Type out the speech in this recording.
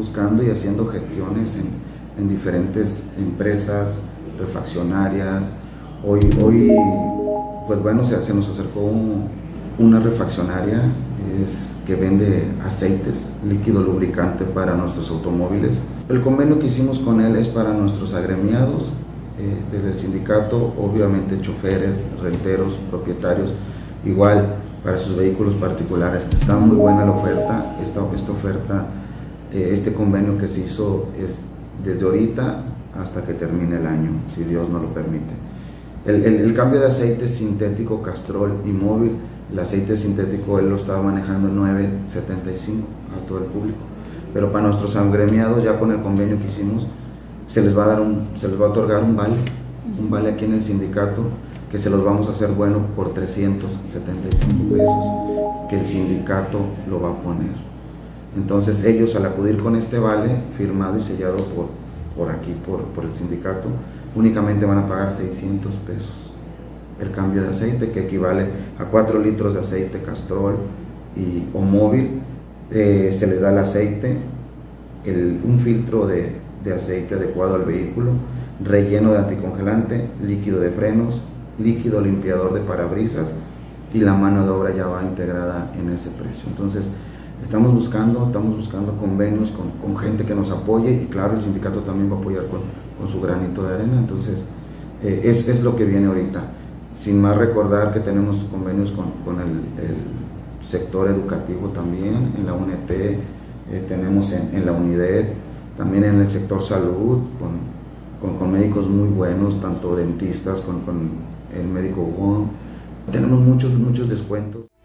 buscando y haciendo gestiones en diferentes empresas refaccionarias. Hoy pues bueno, se nos acercó una refaccionaria que vende aceites, líquido lubricante para nuestros automóviles. El convenio que hicimos con él es para nuestros agremiados del sindicato, obviamente choferes, renteros, propietarios, igual para sus vehículos particulares. Está muy buena la oferta, esta oferta, este convenio que se hizo es desde ahorita hasta que termine el año, si Dios nos lo permite. El cambio de aceite sintético Castrol y móvil, el aceite sintético él lo estaba manejando en 9.75 a todo el público, pero para nuestros agremiados ya con el convenio que hicimos se les va a otorgar un vale aquí en el sindicato que se los vamos a hacer bueno por 375 pesos, que el sindicato lo va a poner. Entonces ellos, al acudir con este vale firmado y sellado por el sindicato, únicamente van a pagar 600 pesos el cambio de aceite, que equivale a 4 litros de aceite Castrol o móvil. Se les da el aceite, un filtro de aceite adecuado al vehículo, relleno de anticongelante, líquido de frenos, líquido limpiador de parabrisas, y la mano de obra ya va integrada en ese precio. Entonces estamos buscando convenios con gente que nos apoye, y claro, el sindicato también va a apoyar con su granito de arena. Entonces es lo que viene ahorita. Sin más, recordar que tenemos convenios con el sector educativo también, en la UNT, tenemos en la UNIDED, también en el sector salud, con médicos muy buenos, tanto dentistas con el médico Wong. Tenemos muchos descuentos.